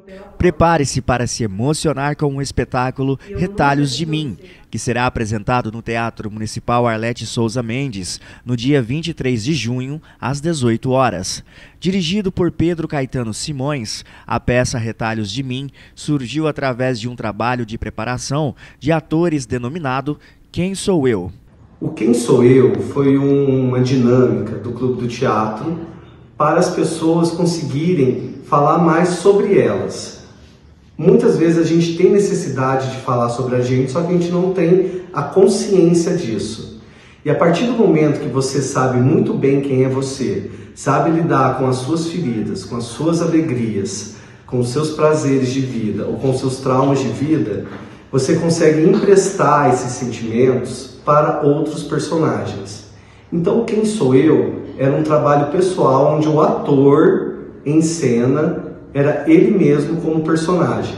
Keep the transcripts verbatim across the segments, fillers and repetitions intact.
Prepare-se para se emocionar com o espetáculo Retalhos de Mim, que será apresentado no Teatro Municipal Arlete Souza Mendes, no dia vinte e três de junho, às dezoito horas. Dirigido por Pedro Caetano Simões, a peça Retalhos de Mim surgiu através de um trabalho de preparação de atores denominado Quem Sou Eu? O Quem Sou Eu foi uma dinâmica do Clube do Teatro para as pessoas conseguirem falar mais sobre elas. Muitas vezes a gente tem necessidade de falar sobre a gente, só que a gente não tem a consciência disso. E a partir do momento que você sabe muito bem quem é você, sabe lidar com as suas feridas, com as suas alegrias, com os seus prazeres de vida ou com os seus traumas de vida, você consegue emprestar esses sentimentos para outros personagens. Então, Quem Sou Eu era um trabalho pessoal onde o ator em cena era ele mesmo como personagem.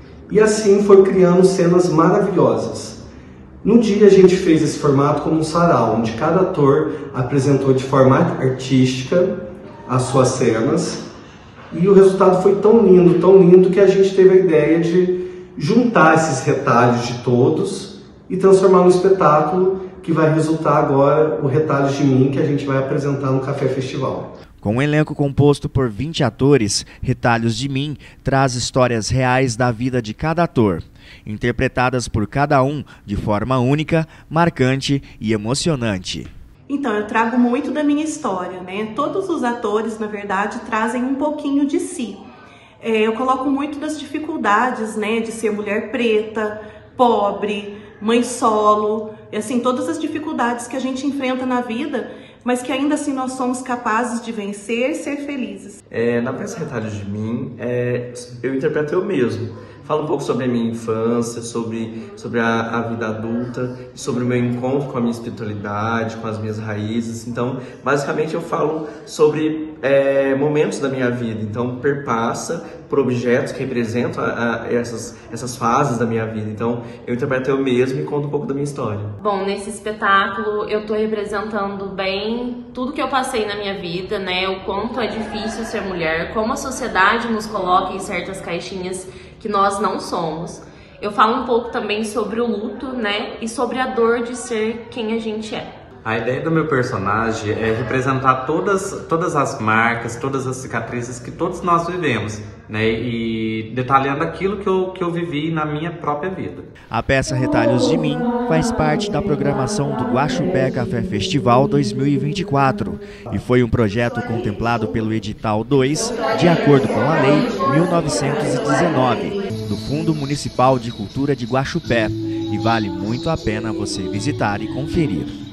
E assim foi criando cenas maravilhosas. No dia a gente fez esse formato como um sarau, onde cada ator apresentou de forma artística as suas cenas. E o resultado foi tão lindo, tão lindo, que a gente teve a ideia de juntar esses retalhos de todos e transformar num espetáculo que vai resultar agora o Retalhos de Mim, que a gente vai apresentar no Café Festival. Com um elenco composto por vinte atores, Retalhos de Mim traz histórias reais da vida de cada ator, interpretadas por cada um de forma única, marcante e emocionante. Então, eu trago muito da minha história, né? Todos os atores, na verdade, trazem um pouquinho de si. É, eu coloco muito das dificuldades, né, de ser mulher preta, pobre, mãe solo, e assim, todas as dificuldades que a gente enfrenta na vida, mas que ainda assim nós somos capazes de vencer e ser felizes. É, na peça Retalhos de Mim, é, eu interpreto eu mesmo. Falo um pouco sobre a minha infância, sobre, sobre a, a vida adulta, sobre o meu encontro com a minha espiritualidade, com as minhas raízes. Então, basicamente eu falo sobre é, momentos da minha vida. Então, perpassa por objetos que representam a, a, essas, essas fases da minha vida. Então, eu interpreto eu mesmo e conto um pouco da minha história. Bom, nesse espetáculo eu estou representando bem tudo que eu passei na minha vida, né? O quanto é difícil ser mulher, como a sociedade nos coloca em certas caixinhas que nós não somos. Eu falo um pouco também sobre o luto, né, e sobre a dor de ser quem a gente é. A ideia do meu personagem é representar todas, todas as marcas, todas as cicatrizes que todos nós vivemos, né, e detalhando aquilo que eu, que eu vivi na minha própria vida. A peça Retalhos de Mim faz parte da programação do Guaxupé Café Festival dois mil e vinte e quatro e foi um projeto contemplado pelo edital dois, de acordo com a Lei mil novecentos e dezenove, do Fundo Municipal de Cultura de Guaxupé, e vale muito a pena você visitar e conferir.